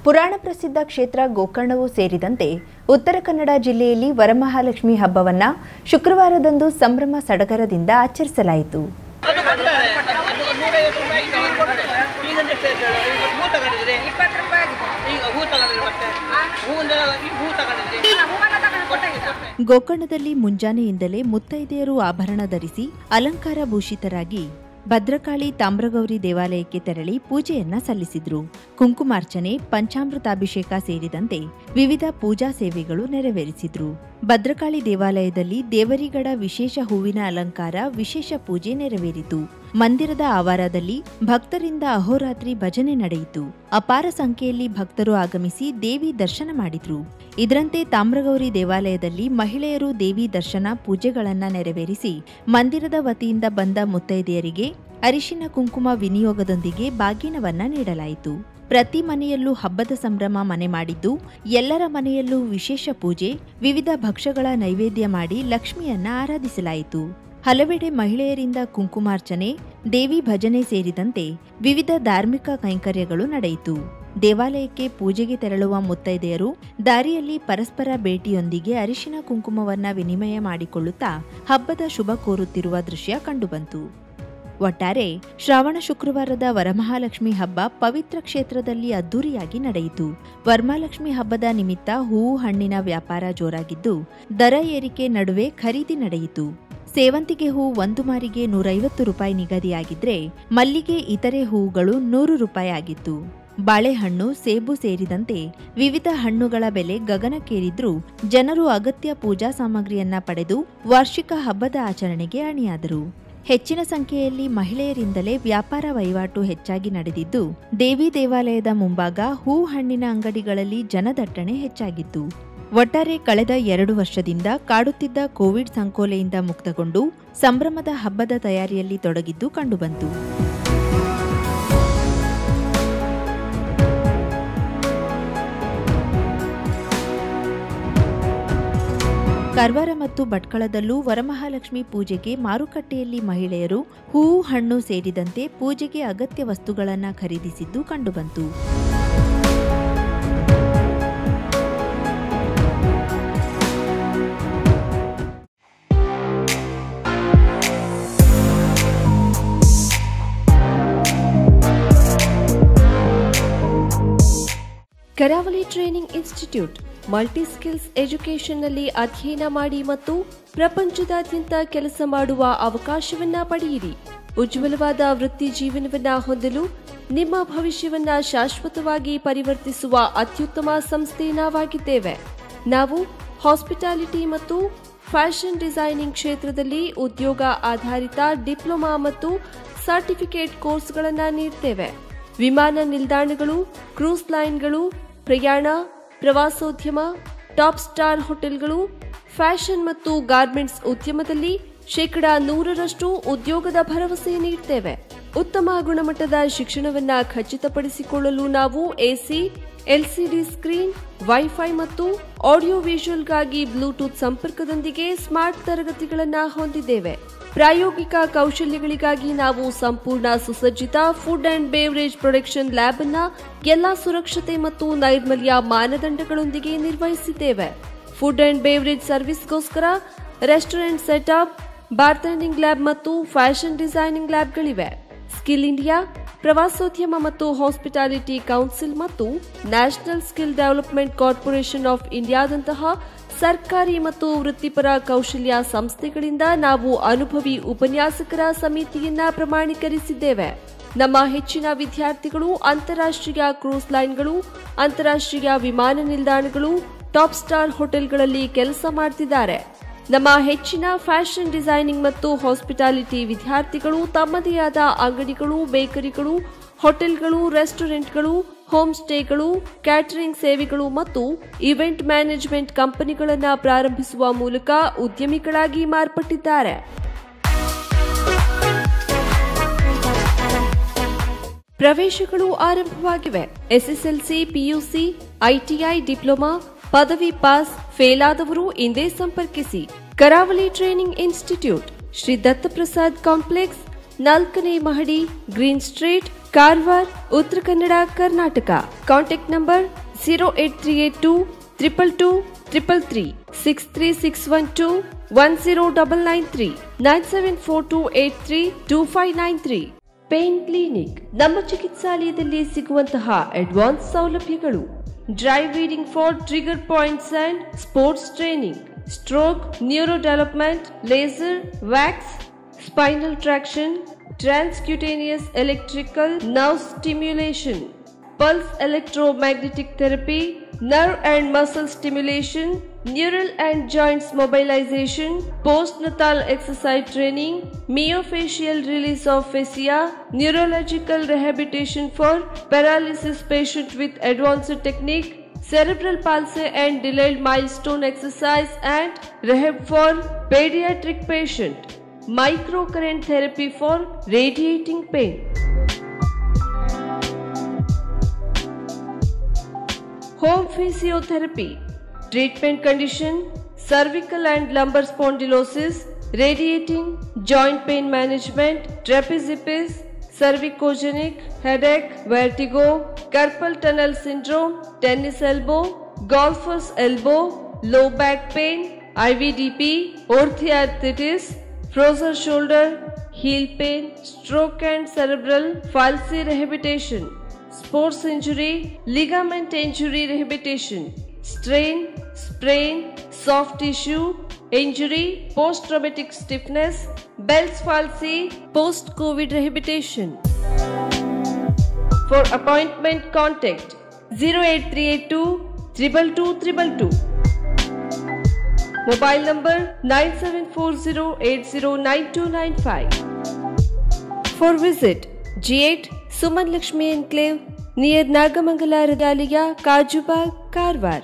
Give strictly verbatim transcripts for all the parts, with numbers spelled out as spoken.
ಪುರಾಣ ಪ್ರಸಿದ್ಧ ಕ್ಷೇತ್ರ ಗೋಕರ್ಣವೂ ಸೇರಿದಂತೆ ಉತ್ತರ ಕನ್ನಡ ಜಿಲ್ಲೆಯಲ್ಲಿ ವರಮಹಾಲಕ್ಷ್ಮಿ ಹಬ್ಬವನ್ನು ಶುಕ್ರವಾರದಂದು ಸಂಭ್ರಮ ಸಡಗರದಿಂದ ಆಚರಿಸಲಾಯಿತು. ಗೋಕರ್ಣದಲ್ಲಿ ಮುಂಜಾನೆಯಿಂದಲೇ ಮುತ್ತೈದೆಯರು ಆಭರಣ ಧರಿಸಿ ಅಲಂಕಾರ ಭೂಷಿತರಾಗಿ ಭದ್ರಕಾಳಿ ತಾಮ್ರಗೌರಿ ದೇವಾಲಯಕ್ಕೆ ತೆರಳಿ ಪೂಜೆಯನ್ನ ಸಲ್ಲಿಸಿದ್ರು. ಕುಂಕುಮಾರ್ಚನೆ, ಪಂಚಾಮೃತಾಭಿಷೇಕ ಸೇರಿದಂತೆ ವಿವಿಧ ಪೂಜಾ ಸೇವೆಗಳು ನೆರವೇರಿಸಿದ್ರು. ಭದ್ರಕಾಳಿ ದೇವಾಲಯದಲ್ಲಿ ದೇವರಿಗಡ ವಿಶೇಷ ಹೂವಿನ ಅಲಂಕಾರ, ವಿಶೇಷ ಪೂಜೆ ನೆರವೇರಿತು. ಮಂದಿರದ ಆವಾರದಲ್ಲಿ ಭಕ್ತರಿಂದ ಅಹೋರಾತ್ರಿ ಭಜನೆ ನಡೆಯಿತು. ಅಪಾರ ಸಂಖ್ಯೆಯಲ್ಲಿ ಭಕ್ತರು ಆಗಮಿಸಿ ದೇವಿ ದರ್ಶನ ಮಾಡಿದ್ರು. ಇದರಂತೆ ತಾಮ್ರಗೌರಿ ದೇವಾಲಯದಲ್ಲಿ ಮಹಿಳೆಯರು ದೇವಿ ದರ್ಶನ ಪೂಜೆಗಳನ್ನ ನೆರವೇರಿಸಿ ಮಂದಿರದ ವತಿಯಿಂದ ಬಂದ ಮುತ್ತೈದೆಯರಿಗೆ ಅರಿಶಿನ ಕುಂಕುಮ ವಿನಿಯೋಗದೊಂದಿಗೆ ಬಾಗಿನವನ್ನ ನೀಡಲಾಯಿತು. ಪ್ರತಿ ಮನೆಯಲ್ಲೂ ಹಬ್ಬದ ಸಂಭ್ರಮ ಮನೆ ಮಾಡಿದ್ದು, ಎಲ್ಲರ ಮನೆಯಲ್ಲೂ ವಿಶೇಷ ಪೂಜೆ, ವಿವಿಧ ಭಕ್ಷ್ಯಗಳ ನೈವೇದ್ಯ ಮಾಡಿ ಲಕ್ಷ್ಮಿಯನ್ನ ಆರಾಧಿಸಲಾಯಿತು. ಹಲವೆಡೆ ಮಹಿಳೆಯರಿಂದ ಕುಂಕುಮಾರ್ಚನೆ, ದೇವಿ ಭಜನೆ ಸೇರಿದಂತೆ ವಿವಿಧ ಧಾರ್ಮಿಕ ಕೈಂಕರ್ಯಗಳು ನಡೆಯಿತು. ದೇವಾಲಯಕ್ಕೆ ಪೂಜೆಗೆ ತೆರಳುವ ಮುತ್ತೈದೆಯರು ದಾರಿಯಲ್ಲಿ ಪರಸ್ಪರ ಭೇಟಿಯೊಂದಿಗೆ ಅರಿಶಿನ ಕುಂಕುಮವನ್ನ ವಿನಿಮಯ ಮಾಡಿಕೊಳ್ಳುತ್ತಾ ಹಬ್ಬದ ಶುಭ ಕೋರುತ್ತಿರುವ ದೃಶ್ಯ ಕಂಡುಬಂತು. ಒಟ್ಟಾರೆ ಶ್ರಾವಣ ಶುಕ್ರವಾರದ ವರಮಹಾಲಕ್ಷ್ಮಿ ಹಬ್ಬ ಪವಿತ್ರ ಕ್ಷೇತ್ರದಲ್ಲಿ ಅದ್ದೂರಿಯಾಗಿ ನಡೆಯಿತು. ವರಮಹಾಲಕ್ಷ್ಮಿ ಹಬ್ಬದ ನಿಮಿತ್ತ ಹೂವು ಹಣ್ಣಿನ ವ್ಯಾಪಾರ ಜೋರಾಗಿದ್ದು, ದರ ಏರಿಕೆ ನಡುವೆ ಖರೀದಿ ನಡೆಯಿತು. ಸೇವಂತಿಗೆ ಹೂ ಒಂದು ಮಾರಿಗೆ ನೂರೈವತ್ತು ರೂಪಾಯಿ ನಿಗದಿಯಾಗಿದ್ರೆ, ಮಲ್ಲಿಗೆ ಇತರೆ ಹೂವುಗಳು ನೂರು ರೂಪಾಯಿ ಆಗಿತ್ತು. ಬಾಳೆಹಣ್ಣು, ಸೇಬು ಸೇರಿದಂತೆ ವಿವಿಧ ಹಣ್ಣುಗಳ ಬೆಲೆ ಗಗನಕ್ಕೇರಿದ್ರೂ ಜನರು ಅಗತ್ಯ ಪೂಜಾ ಸಾಮಗ್ರಿಯನ್ನ ಪಡೆದು ವಾರ್ಷಿಕ ಹಬ್ಬದ ಆಚರಣೆಗೆ ಅಣಿಯಾದರು. ಹೆಚ್ಚಿನ ಸಂಖ್ಯೆಯಲ್ಲಿ ಮಹಿಳೆಯರಿಂದಲೇ ವ್ಯಾಪಾರ ವಹಿವಾಟು ಹೆಚ್ಚಾಗಿ ನಡೆದಿದ್ದು, ದೇವಿ ದೇವಾಲಯದ ಮುಂಭಾಗ ಹೂ ಹಣ್ಣಿನ ಅಂಗಡಿಗಳಲ್ಲಿ ಜನದಟ್ಟಣೆ ಹೆಚ್ಚಾಗಿತ್ತು. ಒಟ್ಟಾರೆ ಕಳೆದ ಎರಡು ವರ್ಷದಿಂದ ಕಾಡುತ್ತಿದ್ದ ಕೋವಿಡ್ ಸಂಕೋಲೆಯಿಂದ ಮುಕ್ತಗೊಂಡು ಸಂಭ್ರಮದ ಹಬ್ಬದ ತಯಾರಿಯಲ್ಲಿ ತೊಡಗಿದ್ದು ಕಂಡುಬಂತು. ಕಾರವಾರ ಮತ್ತು ಭಟ್ಕಳದಲ್ಲೂ ವರಮಹಾಲಕ್ಷ್ಮಿ ಪೂಜೆಗೆ ಮಾರುಕಟ್ಟೆಯಲ್ಲಿ ಮಹಿಳೆಯರು ಹೂವು ಹಣ್ಣು ಸೇರಿದಂತೆ ಪೂಜೆಗೆ ಅಗತ್ಯ ವಸ್ತುಗಳನ್ನು ಖರೀದಿಸಿದ್ದು ಕಂಡುಬಂತು. Karavali training institute multi skills ಎಜುಕೇಷನ್ನಲ್ಲಿ ಅಧ್ಯಯನ ಮಾಡಿ ಮತ್ತು ಪ್ರಪಂಚದಾದ್ಯಂತ ಕೆಲಸ ಮಾಡುವ ಅವಕಾಶವನ್ನ ಪಡೆಯಿರಿ. ಉಜ್ವಲವಾದ ವೃತ್ತಿ ಜೀವನವನ್ನ ಹೊಂದಲು ನಿಮ್ಮ ಭವಿಷ್ಯವನ್ನ ಶಾಶ್ವತವಾಗಿ ಪರಿವರ್ತಿಸುವ ಅತ್ಯುತ್ತಮ ಸಂಸ್ಥೆ ನಾವಾಗಿದ್ದೇವೆ. ನಾವು ಹಾಸ್ಪಿಟಾಲಿಟಿ ಮತ್ತು ಫ್ಯಾಷನ್ ಡಿಸೈನಿಂಗ್ ಕ್ಷೇತ್ರದಲ್ಲಿ ಉದ್ಯೋಗ ಆಧಾರಿತ ಡಿಪ್ಲೊಮಾ ಮತ್ತು ಸರ್ಟಿಫಿಕೇಟ್ ಕೋರ್ಸ್ಗಳನ್ನು ನೀಡುತ್ತೇವೆ. ವಿಮಾನ ನಿಲ್ದಾಣಗಳು, ಕ್ರೂಸ್ ಲೈನ್ಗಳು, ಪ್ರಯಾಣ, ಪ್ರವಾಸೋದ್ಯಮ, ಟಾಪ್ ಸ್ಟಾರ್ ಹೋಟೆಲ್ಗಳು, ಫ್ಯಾಷನ್ ಮತ್ತು ಗಾರ್ಮೆಂಟ್ಸ್ ಉದ್ಯಮದಲ್ಲಿ ಶೇಕಡಾ ನೂರರಷ್ಟು ಉದ್ಯೋಗದ ಭರವಸೆ ನೀಡುತ್ತೇವೆ. ಉತ್ತಮ ಗುಣಮಟ್ಟದ ಶಿಕ್ಷಣವನ್ನ ಖಚಿತಪಡಿಸಿಕೊಳ್ಳಲು ನಾವು ಎಸಿ, ಎಲ್ಸಿಡಿ ಸ್ಕ್ರೀನ್, ವೈಫೈ ಮತ್ತು ಆಡಿಯೋ ವಿಜುವಲ್ಗಾಗಿ ಬ್ಲೂಟೂತ್ ಸಂಪರ್ಕದೊಂದಿಗೆ ಸ್ಮಾರ್ಟ್ ತರಗತಿಗಳನ್ನು ಹೊಂದಿದ್ದೇವೆ. ಪ್ರಾಯೋಗಿಕ ಕೌಶಲ್ಯಗಳಿಗಾಗಿ ನಾವು ಸಂಪೂರ್ಣ ಸುಸಜ್ಜಿತ food and beverage production lab ಅನ್ನ ಎಲ್ಲಾ ಸುರಕ್ಷತೆ ಮತ್ತು ನೈರ್ಮಲ್ಯ ಮಾನದಂಡಗಳೊಂದಿಗೆ ನಿರ್ವಹಿಸಿದ್ದೇವೆ. ಫುಡ್ ಅಂಡ್ ಬೇವರೇಜ್ ಸರ್ವಿಸ್ಗೋಸ್ಕರ ರೆಸ್ಟೋರೆಂಟ್ ಸೆಟಪ್, ಬಾರ್ಟೆಂಡಿಂಗ್ ಲ್ಯಾಬ್ ಮತ್ತು ಫ್ಯಾಷನ್ ಡಿಸೈನಿಂಗ್ ಲ್ಯಾಬ್ಗಳಿವೆ. ಸ್ಕಿಲ್ ಇಂಡಿಯಾ, ಪ್ರವಾಸೋದ್ಯಮ ಮತ್ತು ಹಾಸ್ಪಿಟಾಲಿಟಿ ಕೌನ್ಸಿಲ್ ಮತ್ತು national skill development corporation of ಇಂಡಿಯಾದಂತಹ ಸರ್ಕಾರಿ ಮತ್ತು ವೃತ್ತಿಪರ ಕೌಶಲ್ಯ ಸಂಸ್ಥೆಗಳಿಂದ ನಾವು ಅನುಭವಿ ಉಪನ್ಯಾಸಕರ ಸಮಿತಿಯನ್ನ ಪ್ರಮಾಣೀಕರಿಸಿದ್ದೇವೆ. ನಮ್ಮ ಹೆಚ್ಚಿನ ವಿದ್ಯಾರ್ಥಿಗಳು ಅಂತಾರಾಷ್ಟ್ರೀಯ ಕ್ರೂಸ್ ಲೈನ್ಗಳು, ಅಂತಾರಾಷ್ಟ್ರೀಯ ವಿಮಾನ ನಿಲ್ದಾಣಗಳು, ಟಾಪ್ ಸ್ಟಾರ್ ಹೋಟೆಲ್ಗಳಲ್ಲಿ ಕೆಲಸ ಮಾಡುತ್ತಿದ್ದಾರೆ. ನಮ್ಮ ಹೆಚ್ಚಿನ ಫ್ಯಾಷನ್ ಡಿಸೈನಿಂಗ್ ಮತ್ತು ಹಾಸ್ಪಿಟಾಲಿಟಿ ವಿದ್ಯಾರ್ಥಿಗಳು ತಮ್ಮದೇ ಆದ ಅಂಗಡಿಗಳು, ಬೇಕರಿಗಳು, ಹೋಟೆಲ್ಗಳು, ರೆಸ್ಟೋರೆಂಟ್ಗಳು, ಹೋಮ್ ಸ್ಟೇಗಳು, ಕ್ಯಾಟರಿಂಗ್ ಸೇವೆಗಳು ಮತ್ತು ಇವೆಂಟ್ ಮ್ಯಾನೇಜ್ಮೆಂಟ್ ಕಂಪನಿಗಳನ್ನು ಪ್ರಾರಂಭಿಸುವ ಮೂಲಕ ಉದ್ಯಮಿಗಳಾಗಿ ಮಾರ್ಪಟ್ಟಿದ್ದಾರೆ. ಪ್ರವೇಶಗಳು ಆರಂಭವಾಗಿವೆ. ಎಸ್ಎಸ್ಎಲ್ಸಿ, ಪಿಯುಸಿ, ಐಟಿಐ, ಡಿಪ್ಲೊಮಾ, ಪದವಿ ಪಾಸ್, ಫೇಲ್ ಆದವರು ಇಂದೇ ಸಂಪರ್ಕಿಸಿ. Karavali training institute, Shri Dattaprasad complex, ನಾಲ್ಕನೇ ಮಹಡಿ, green street, Karwar, Uttara Kannada, Karnataka. Contact number zero eight three eight two triple two triple three six three six one two one zero double nine three nine seven four two eight three two five nine three. Pain clinic. ನಮ್ಮ ಚಿಕಿತ್ಸಾಲಯದಲ್ಲಿ ಸಿಗುವಂತಹ advance ಸೌಲಭ್ಯಗಳು: dry reading for trigger points and sports training, stroke, neuro development, laser, wax, spinal traction, transcutaneous electrical nerve stimulation, pulse electromagnetic therapy, nerve and muscle stimulation, neural and joints mobilization, postnatal exercise training, myofascial release of fascia, neurological rehabilitation for paralysis patient with advanced technique, cerebral palsy and delayed milestone exercise and rehab for pediatric patient, microcurrent therapy for radiating pain. Home physiotherapy. Treatment condition: cervical and lumbar spondylosis, radiating, joint pain management, trapeziepis, cervicogenic, headache, vertigo, carpal tunnel syndrome, tennis elbow, golfer's elbow, low back pain, I V D P, orthoarthritis, frozen shoulder, heel pain, stroke and cerebral palsy rehabilitation, sports injury, ligament injury rehabilitation, strain, sprain, soft tissue injury, post-traumatic stiffness, Bell's palsy, post-COVID rehabilitation. For appointment, contact zero eight three eight two two two two two two. Mobile number nine seven four zero eight zero nine two nine five. For visit G eight Suman Lakshmi Enclave near Nagamangala Radalaya, Kajubag, Karwar.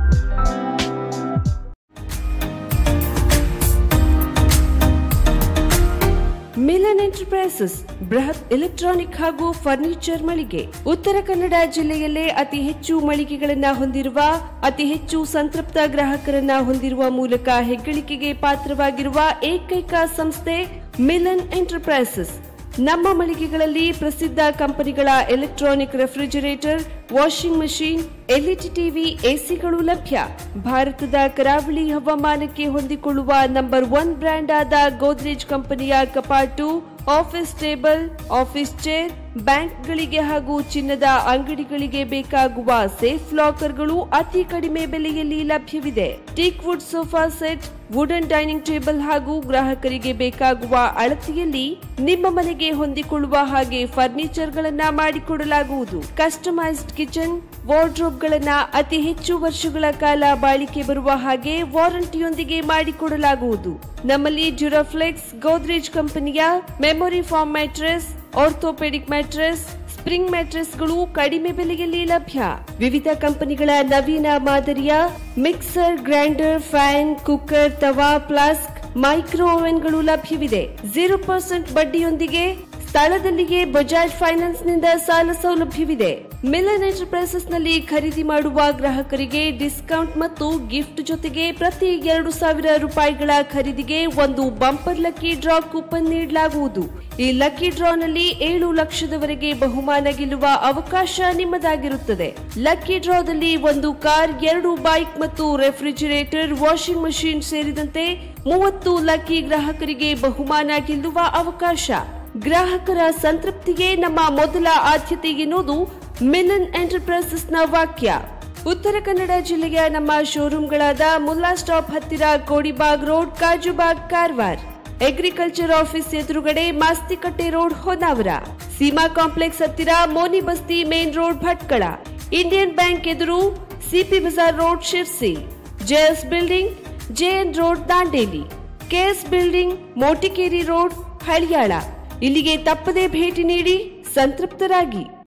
Milan enterprises ಬೃಹತ್ electronic ಹಾಗೂ furniture ಮಳಿಗೆ. ಉತ್ತರ ಕನ್ನಡ ಜಿಲ್ಲೆಯಲ್ಲೇ ಅತಿ ಹೆಚ್ಚು ಮಳಿಗೆಗಳನ್ನ ಹೊಂದಿರುವ, ಅತಿ ಹೆಚ್ಚು ಸಂತೃಪ್ತ ಗ್ರಾಹಕರನ್ನ ಹೊಂದಿರುವ ಮೂಲಕ ಹೆಗ್ಗಳಿಕೆಗೆ ಪಾತ್ರವಾಗಿರುವ ಏಕೈಕ ಸಂಸ್ಥೆ ಮಿಲನ್ ಎಂಟರ್ಪ್ರೈಸಸ್. ನಮ್ಮ ಮಳಿಗೆಗಳಲ್ಲಿ ಪ್ರಸಿದ್ಧ ಕಂಪನಿಗಳ electronic refrigerator, washing machine, LED TV, ಎಸಿಗಳು ಲಭ್ಯ. ಭಾರತದ ಕರಾವಳಿ ಹವಾಮಾನಕ್ಕೆ ಹೊಂದಿಕೊಳ್ಳುವ ನಂಬರ್ ಒನ್ ಬ್ರ್ಯಾಂಡ್ ಆದ ಗೋದ್ರೇಜ್ ಕಂಪನಿಯ ಕಪಾಟು, ಆಫೀಸ್ ಟೇಬಲ್, ಆಫೀಸ್ ಚೇರ್, ಬ್ಯಾಂಕ್ಗಳಿಗೆ ಹಾಗೂ ಚಿನ್ನದ ಅಂಗಡಿಗಳಿಗೆ ಬೇಕಾಗುವ ಸೇಫ್ ಲಾಕರ್ಗಳು ಅತಿ ಕಡಿಮೆ ಬೆಲೆಯಲ್ಲಿ ಲಭ್ಯವಿದೆ. Teak wood sofa set, wooden dining table ಹಾಗೂ ಗ್ರಾಹಕರಿಗೆ ಬೇಕಾಗುವ ಅಳತೆಯಲ್ಲಿ ನಿಮ್ಮ ಮನೆಗೆ ಹೊಂದಿಕೊಳ್ಳುವ ಹಾಗೆ ಫರ್ನಿಚರ್ ಗಳನ್ನ ಮಾಡಿಕೊಡಲಾಗುವುದು. ಕಸ್ಟಮೈಸ್ಡ್ ಕಿಚನ್, ವಾರ್ಡ್ರೋಬ್ ಗಳನ್ನ ಅತಿ ಹೆಚ್ಚು ವರ್ಷಗಳ ಕಾಲ ಬಾಳಿಕೆ ಬರುವ ಹಾಗೆ ವಾರಂಟಿಯೊಂದಿಗೆ ಮಾಡಿಕೊಡಲಾಗುವುದು. ನಮ್ಮಲ್ಲಿ ಡ್ಯೂರಾಫ್ಲೆಕ್ಸ್, ಗೋದ್ರೇಜ್ ಕಂಪನಿಯ memory foam mattress, orthopaedic mattress, spring ಮ್ಯಾಟ್ರೆಸ್ಗಳು ಕಡಿಮೆ ಬೆಲೆಯಲ್ಲಿ ಲಭ್ಯ. ವಿವಿಧ ಕಂಪನಿಗಳ ನವೀನ ಮಾದರಿಯ ಮಿಕ್ಸರ್, ಗ್ರೈಂಡರ್, ಫ್ಯಾನ್, ಕುಕ್ಕರ್, ತವಾ, ಫ್ಲಾಸ್ಕ್, ಮೈಕ್ರೋ ಓವೆನ್ಗಳು ಲಭ್ಯವಿದೆ. ಜೀರೋ ಪರ್ಸೆಂಟ್ ಬಡ್ಡಿಯೊಂದಿಗೆ ಸ್ಥಳದಲ್ಲಿಯೇ ಬಜಾಜ್ ಫೈನಾನ್ಸ್ ನಿಂದ ಸಾಲ ಸೌಲಭ್ಯವಿದೆ. ಮಿಲನ್ ಎಂಟರ್ಪ್ರೈಸಸ್ ನಲ್ಲಿ ಖರೀದಿ ಮಾಡುವ ಗ್ರಾಹಕರಿಗೆ ಡಿಸ್ಕೌಂಟ್ ಮತ್ತು ಗಿಫ್ಟ್ ಜೊತೆಗೆ ಪ್ರತಿ ಎರಡು ಸಾವಿರ ರೂಪಾಯಿಗಳ ಖರೀದಿಗೆ ಒಂದು ಬಂಪರ್ ಲಕ್ಕಿ ಡ್ರಾ ಕೂಪನ್ ನೀಡಲಾಗುವುದು. ಈ ಲಕ್ಕಿ ಡ್ರಾ ನಲ್ಲಿ ಏಳು ಲಕ್ಷದವರೆಗೆ ಬಹುಮಾನ ಗೆಲ್ಲುವ ಅವಕಾಶ ನಿಮ್ಮದಾಗಿರುತ್ತದೆ. ಲಕ್ಕಿ ಡ್ರಾದಲ್ಲಿ ಒಂದು ಕಾರ್, ಎರಡು ಬೈಕ್ ಮತ್ತು ರೆಫ್ರಿಜರೇಟರ್, ವಾಷಿಂಗ್ ಮಷೀನ್ ಸೇರಿದಂತೆ ಮೂವತ್ತು ಲಕ್ಕಿ ಗ್ರಾಹಕರಿಗೆ ಬಹುಮಾನ ಗೆಲ್ಲುವ ಅವಕಾಶ. ಗ್ರಾಹಕರ ಸಂತೃಪ್ತಿಗೆ ನಮ್ಮ ಮೊದಲ ಆದ್ಯತೆ ಎನ್ನುವುದು ಮಿಲನ್ ಎಂಟರ್ಪ್ರೈಸಸ್ ನ ವಾಕ್ಯ. ಉತ್ತರ ಕನ್ನಡ ಜಿಲ್ಲೆಯ ನಮ್ಮ ಶೋರೂಮ್ಗಳಾದ ಮುಲ್ಲಾ ಸ್ಟಾಪ್ ಹತ್ತಿರ Kodibag road, Kajubag, Karwar. Agriculture office ಎದುರುಗಡೆ ಮಾಸ್ತಿಕಟ್ಟೆ ರೋಡ್, ಹೊನ್ನಾವರ. ಸೀಮಾ ಕಾಂಪ್ಲೆಕ್ಸ್ ಹತ್ತಿರ Moni Basti main road, Bhatkal. Indian bank ಎದುರು CP bazaar road, Sirsi. JS building, JN road, Dandeli. KS building, Motikeri road, Haliyal. ಇಲ್ಲಿಗೆ ತಪ್ಪದೇ ಭೇಟಿ ನೀಡಿ ಸಂತೃಪ್ತರಾಗಿ.